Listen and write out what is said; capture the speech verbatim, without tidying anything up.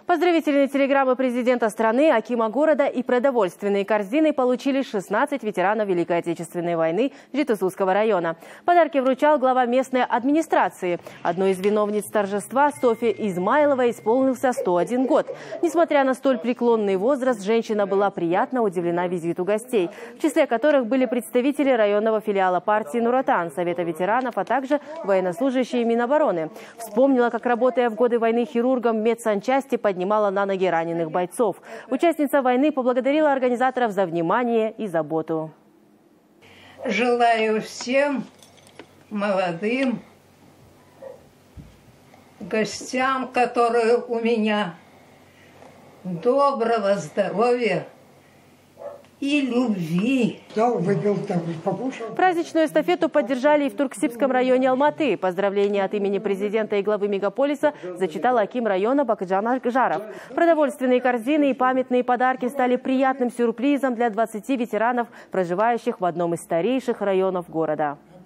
Поздравительные телеграммы президента страны, акима города и продовольственные корзины получили шестнадцать ветеранов Великой Отечественной войны Житусусского района. Подарки вручал глава местной администрации. Одной из виновниц торжества, Софье Измайловой, исполнился сто один год. Несмотря на столь преклонный возраст, женщина была приятно удивлена визиту гостей, в числе которых были представители районного филиала партии «Нуротан», Совета ветеранов, а также военнослужащие Минобороны. Вспомнила, как, работая в годы войны хирургом в медсанчасти, поднимала на ноги раненых бойцов. Участница войны поблагодарила организаторов за внимание и заботу. Желаю всем молодым гостям, которые у меня, доброго здоровья и любви. Праздничную эстафету поддержали и в Турксибском районе Алматы. Поздравления от имени президента и главы мегаполиса зачитал аким района Бакыджан Акжаров. Продовольственные корзины и памятные подарки стали приятным сюрпризом для двадцати ветеранов, проживающих в одном из старейших районов города.